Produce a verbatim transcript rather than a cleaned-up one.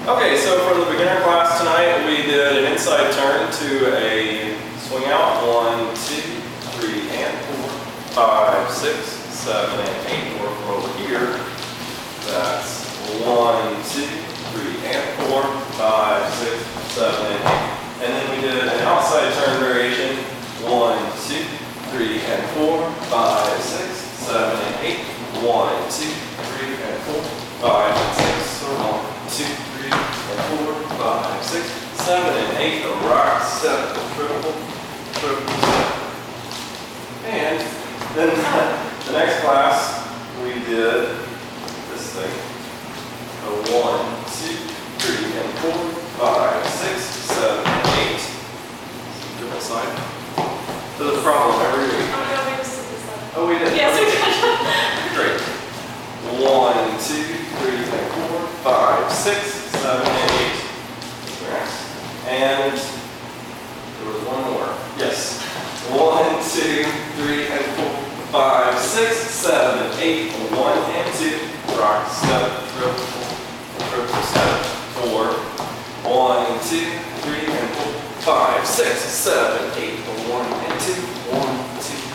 Okay, so for the beginner class tonight, we did an inside turn to a swing out. One, two, three, and four, five, six, seven, and eight. Or from over here, that's one, two, three, and four, five, six, seven, and eight. And then we did an outside turn variation. One, two, three, and four, five, six, seven, and eight. One, two, three, and four, five, and six. Or one, two, three, and four, five, six, seven, and eight. A rock, step, triple, triple, step. And then the next class, we did this thing. A one, two, three, and four, five, six, seven, and eight. Different side. So the problem every week. Oh, no, we just did this one. Oh, we did? Yes, we did. Great. One, two, three, and four, five, six, seven, and eight. And there was one more. Yes. One, two, three, and four, five, six, seven, eight. One and two. Rock, step, triple, triple, step, four. One, two, three, and four, five, six, seven, eight. One and two. One, two.